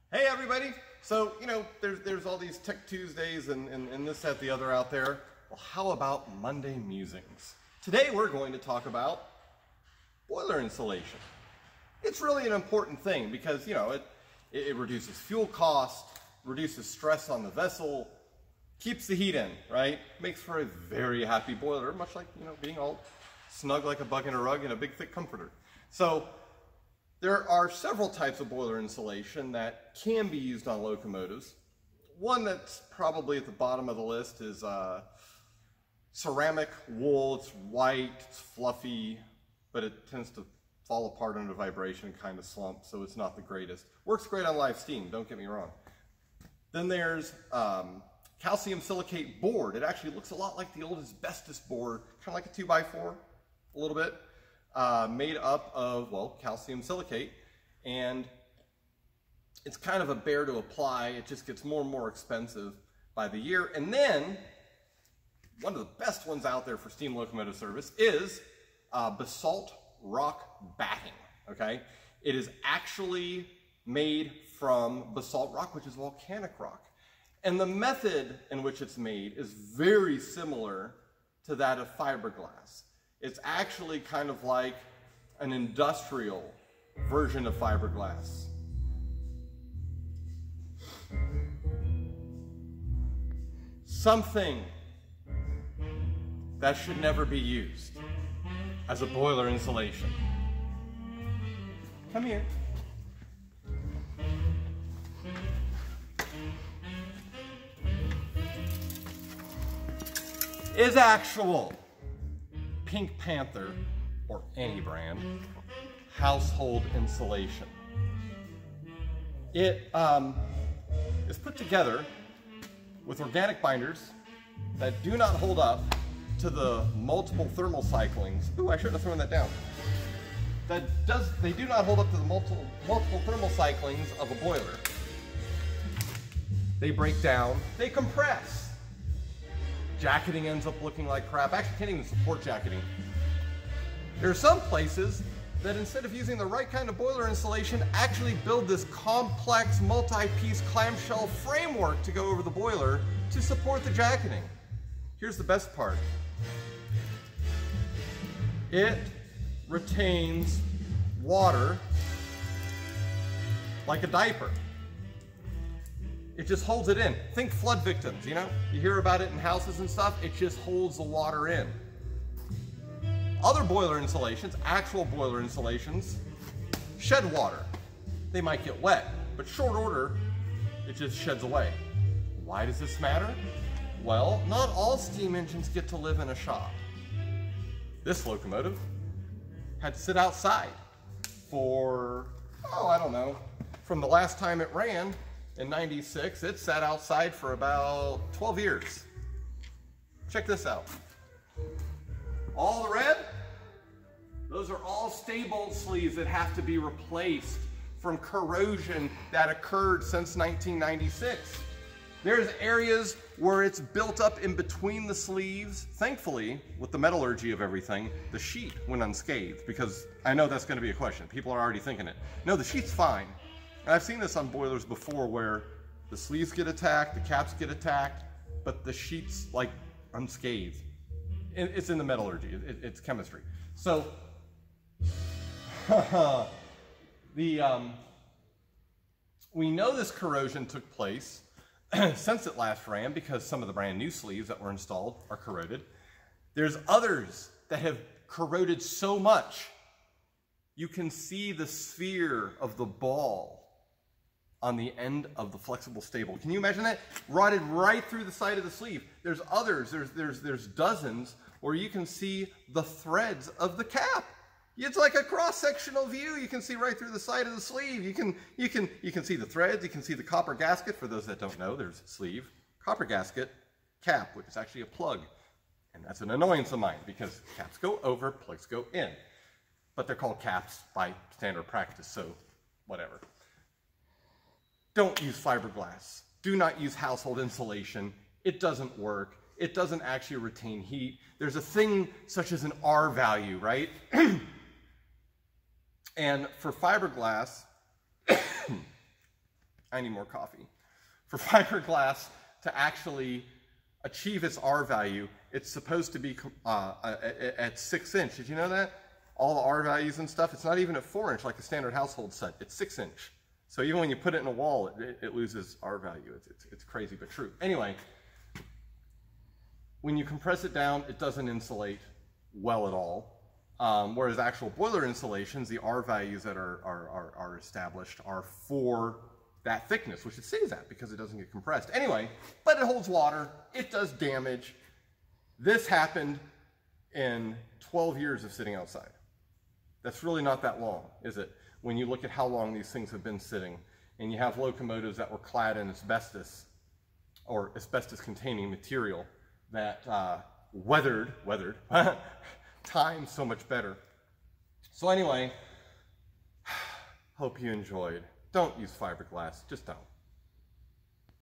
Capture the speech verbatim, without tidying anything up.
Hey everybody! So, you know, there's, there's all these Tech Tuesdays and, and, and this, that, the other out there. Well, how about Monday Musings? Today we're going to talk about boiler insulation. It's really an important thing because, you know, it, it, it reduces fuel cost, reduces stress on the vessel, keeps the heat in, right? Makes for a very happy boiler, much like, you know, being all snug like a bug in a rug in a big thick comforter. So, there are several types of boiler insulation that can be used on locomotives. One that's probably at the bottom of the list is uh, ceramic wool. It's white, it's fluffy, but it tends to fall apart under vibration, kind of slump, so it's not the greatest. Works great on live steam, don't get me wrong. Then there's um, calcium silicate board. It actually looks a lot like the old asbestos board, kind of like a two by four, a little bit. Uh, made up of, well, calcium silicate, and it's kind of a bear to apply. It just gets more and more expensive by the year. And then, one of the best ones out there for steam locomotive service is uh, basalt rock batting, okay? It is actually made from basalt rock, which is volcanic rock. And the method in which it's made is very similar to that of fiberglass. It's actually kind of like an industrial version of fiberglass. Something that should never be used as a boiler insulation. Come here. Is actual Pink Panther, or any brand, household insulation. It um, is put together with organic binders that do not hold up to the multiple thermal cyclings. Ooh, I should have thrown that down. That does, they do not hold up to the multiple, multiple thermal cyclings of a boiler. They break down, they compress. Jacketing ends up looking like crap. Actually, can't even support jacketing. There are some places that instead of using the right kind of boiler insulation, actually build this complex multi-piece clamshell framework to go over the boiler to support the jacketing. Here's the best part. It retains water like a diaper. It just holds it in. Think flood victims, you know? You hear about it in houses and stuff. It just holds the water in. Other boiler insulations, actual boiler insulations, shed water. They might get wet, but short order, it just sheds away. Why does this matter? Well, not all steam engines get to live in a shop. This locomotive had to sit outside for, oh, I don't know, from the last time it ran, in ninety-six, it sat outside for about twelve years. Check this out. All the red, those are all stay-bolt sleeves that have to be replaced from corrosion that occurred since nineteen ninety-six. There's areas where it's built up in between the sleeves. Thankfully, with the metallurgy of everything, the sheet went unscathed, because I know that's going to be a question. People are already thinking it. No, the sheet's fine. And I've seen this on boilers before where the sleeves get attacked, the caps get attacked, but the sheet's like unscathed. It's in the metallurgy, it's chemistry. So, the, um, we know this corrosion took place since it last ran because some of the brand new sleeves that were installed are corroded. There's others that have corroded so much, you can see the sphere of the ball on the end of the flexible stable. Can you imagine that? Rotted right through the side of the sleeve. There's others, there's, there's, there's dozens where you can see the threads of the cap. It's like a cross-sectional view. You can see right through the side of the sleeve. You can, you can, you can see the threads, you can see the copper gasket. For those that don't know, there's sleeve, copper gasket, cap, which is actually a plug. And that's an annoyance of mine because caps go over, plugs go in. But they're called caps by standard practice, so whatever. Don't use fiberglass. Do not use household insulation. It doesn't work. It doesn't actually retain heat. There's a thing such as an R value, right? And for fiberglass, I need more coffee. For fiberglass to actually achieve its R value, it's supposed to be uh, at six inch. Did you know that? All the R values and stuff, it's not even at four inch like a standard household set. It's six inch. So even when you put it in a wall, it, it loses R value. It's, it's, it's crazy, but true. Anyway, when you compress it down, it doesn't insulate well at all. Um, whereas actual boiler insulations, the R values that are, are, are, are established are for that thickness, which it stays at because it doesn't get compressed. Anyway, but it holds water, it does damage. This happened in twelve years of sitting outside. That's really not that long, is it? When you look at how long these things have been sitting, and you have locomotives that were clad in asbestos, or asbestos-containing material that uh, weathered, weathered, time so much better. So anyway, hope you enjoyed. Don't use fiberglass, just don't.